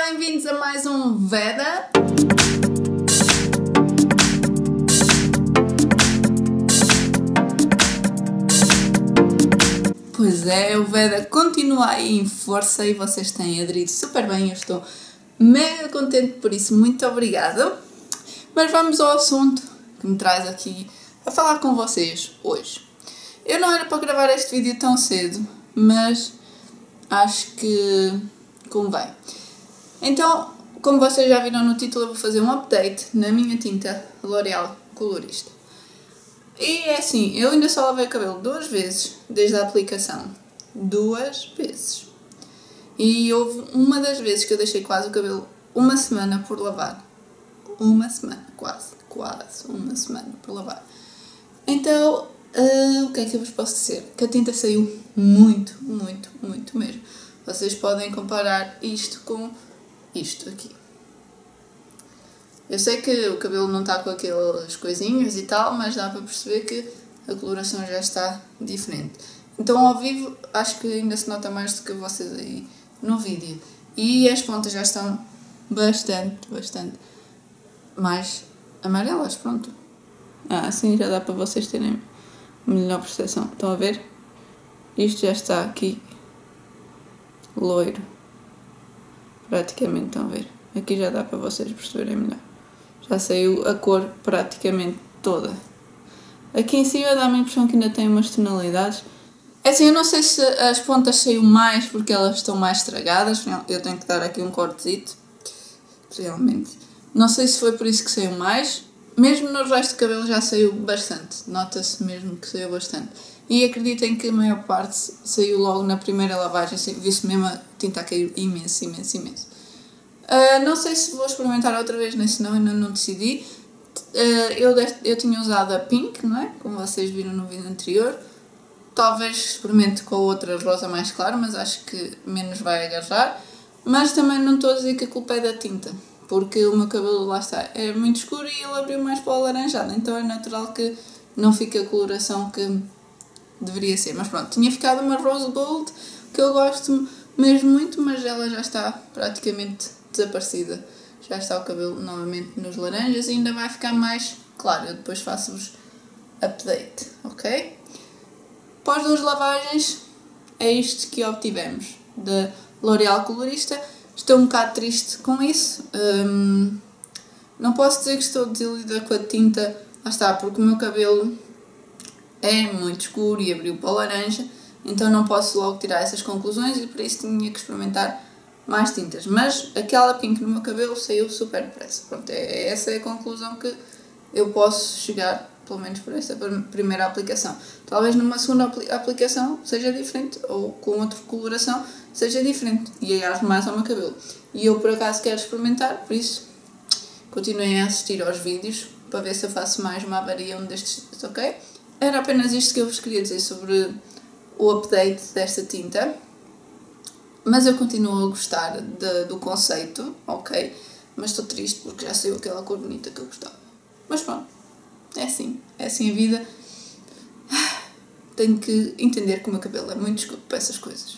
bem-vindos a mais um Veda. Pois é, o Veda continua aí em força e vocês têm aderido super bem, eu estou mega contente por isso, muito obrigada. Mas vamos ao assunto que me traz aqui a falar com vocês hoje. Eu não era para gravar este vídeo tão cedo, mas acho que convém. Então, como vocês já viram no título, eu vou fazer um update na minha tinta L'Oréal Colorista. E é assim, eu ainda só lavei o cabelo 2 vezes desde a aplicação. 2 vezes. E houve uma das vezes que eu deixei quase o cabelo uma semana por lavar. Uma semana, quase uma semana por lavar. Então, o que é que eu vos posso dizer? Que a tinta saiu muito mesmo. Vocês podem comparar isto com isto aqui. Eu sei que o cabelo não está com aquelas coisinhas e tal, mas dá para perceber que a coloração já está diferente. Então ao vivo acho que ainda se nota mais do que vocês aí no vídeo. E as pontas já estão bastante mais amarelas, pronto. Assim já dá para vocês terem melhor percepção. Estão a ver? Isto já está aqui loiro. Praticamente, estão a ver? Aqui já dá para vocês perceberem melhor. Já saiu a cor praticamente toda. Aqui em cima dá-me a impressão que ainda tem umas tonalidades. É assim, eu não sei se as pontas saiu mais porque elas estão mais estragadas. Eu tenho que dar aqui um cortezito. Realmente. Não sei se foi por isso que saiu mais. Mesmo no resto do cabelo já saiu bastante. Nota-se mesmo que saiu bastante. E acreditem que a maior parte saiu logo na primeira lavagem. Viu-se mesmo a tinta a cair imenso. Não sei se vou experimentar outra vez nesse não, ainda não decidi. Eu tinha usado a Pink, não é? Como vocês viram no vídeo anterior. Talvez experimente com a outra rosa mais clara, mas acho que menos vai agarrar. Mas também não estou a dizer que a culpa é da tinta, porque o meu cabelo, lá está, é muito escuro e ele abriu mais para o alaranjado. Então é natural que não fique a coloração que deveria ser. Mas pronto, tinha ficado uma rose gold, que eu gosto mesmo muito, mas ela já está praticamente desaparecida. Já está o cabelo novamente nos laranjas e ainda vai ficar mais claro. Eu depois faço-vos update, ok? Após 2 lavagens, é isto que obtivemos da L'Oréal Colorista. Estou um bocado triste com isso. Não posso dizer que estou desiludida com a tinta, lá está, porque o meu cabelo é muito escuro e abriu para o laranja, então não posso logo tirar essas conclusões e por isso tinha que experimentar mais tintas. Mas aquela Pink no meu cabelo saiu super depressa. Pronto, essa é a conclusão que eu posso chegar, pelo menos por esta primeira aplicação. Talvez numa segunda aplicação seja diferente, ou com outra coloração seja diferente e agarre mais ao meu cabelo. E eu por acaso quero experimentar, por isso continuem a assistir aos vídeos para ver se eu faço mais uma avaria destes dias, ok? Era apenas isto que eu vos queria dizer sobre o update desta tinta. Mas eu continuo a gostar do conceito, ok? Mas estou triste porque já saiu aquela cor bonita que eu gostava. Mas pronto, é assim a vida. Tenho que entender que o meu cabelo é muito escuro para essas coisas.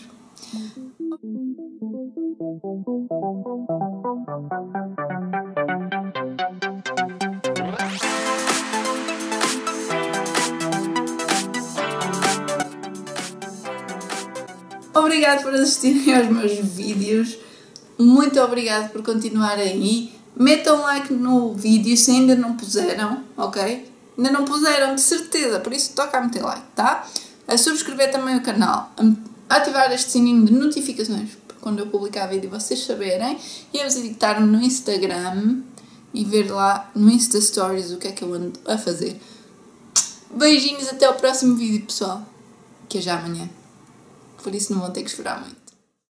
Obrigado por assistirem aos meus vídeos. Muito obrigado por continuarem aí. Metam like no vídeo se ainda não puseram, ok? Ainda não puseram, de certeza, por isso toca a meter like, tá? A subscrever também o canal, a ativar este sininho de notificações para quando eu publicar vídeo vocês saberem, e a visitar-me no Instagram e ver lá no Insta Stories o que é que eu ando a fazer. Beijinhos, até o próximo vídeo, pessoal, que é já amanhã. Por isso não vão ter que esperar muito.